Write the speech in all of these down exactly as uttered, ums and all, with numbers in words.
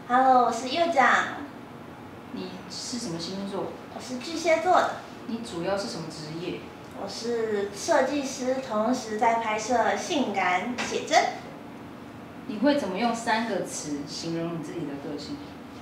Hello，我是右长。 你是什么星座？ 我是巨蟹座的。 你主要是什么职业？ 我是设计师，同时在拍摄性感写真。 你会怎么用三个词形容你自己的个性？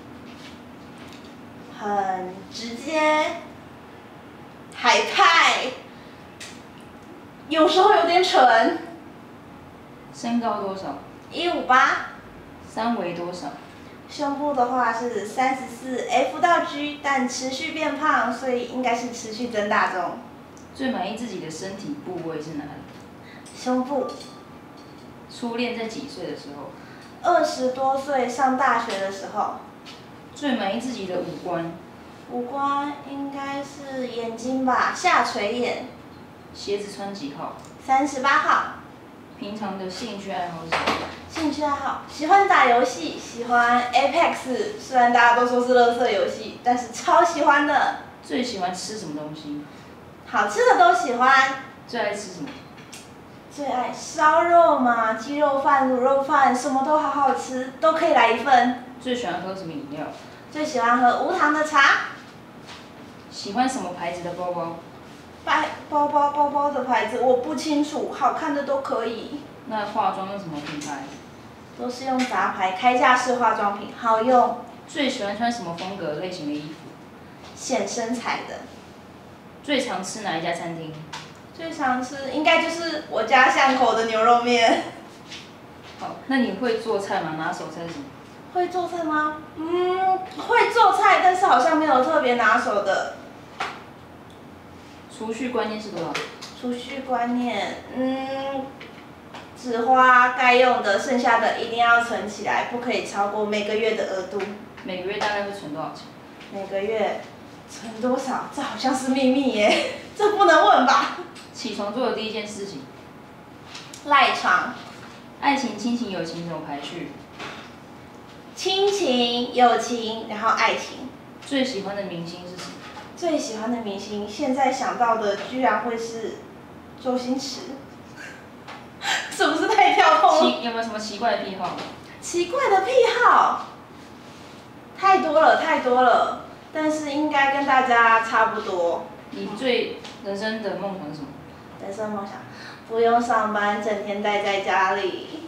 很直接，海派，有时候有点蠢。 身高多少？ 一五八。 三围多少？ 胸部的话是三十四 F 到 G， 但持续变胖，所以应该是持续增大中。 最满意自己的身体部位是哪里？ 胸部。 初恋在几岁的时候？ 二十多岁上大学的时候。 最满意自己的五官？ 五官应该是眼睛吧，下垂眼。 鞋子穿几号？ 三十八号。 平常的兴趣爱好是什么？ 兴趣爱好喜欢打游戏，喜欢 Apex， 虽然大家都说是垃圾游戏，但是超喜欢的。 最喜欢吃什么东西？ 好吃的都喜欢。 最爱吃什么？ 最爱烧肉嘛，鸡肉饭、卤肉饭，什么都好好吃，都可以来一份。 最喜欢喝什么饮料？ 最喜欢喝无糖的茶。 喜欢什么牌子的包包？ 包包包包包的牌子我不清楚，好看的都可以。 那化妆用什么品牌？ 都是用杂牌开架式化妆品，好用。 最喜欢穿什么风格类型的衣服？ 显身材的。 最常吃哪一家餐厅？ 最常吃应该就是我家巷口的牛肉面。 好，那你会做菜吗？拿手菜是什么？ 会做菜吗？嗯，会做菜，但是好像没有特别拿手的。 储蓄观念是多少？ 储蓄观念，嗯，只花该用的，剩下的一定要存起来，不可以超过每个月的额度。 每个月大概会存多少钱？ 每个月存多少？这好像是秘密耶，这不能问吧？ 起床做的第一件事情？ 赖床。 爱情、亲情、友情怎么排序？ 亲情、友情，然后爱情。 最喜欢的明星是什么？ 最喜欢的明星，现在想到的居然会是周星驰，是不是太跳痛了？ 有没有什么奇怪的癖好？ 奇怪的癖好，太多了太多了，但是应该跟大家差不多。 你最人生的梦想是什么？ 人生梦想，不用上班，整天待在家里。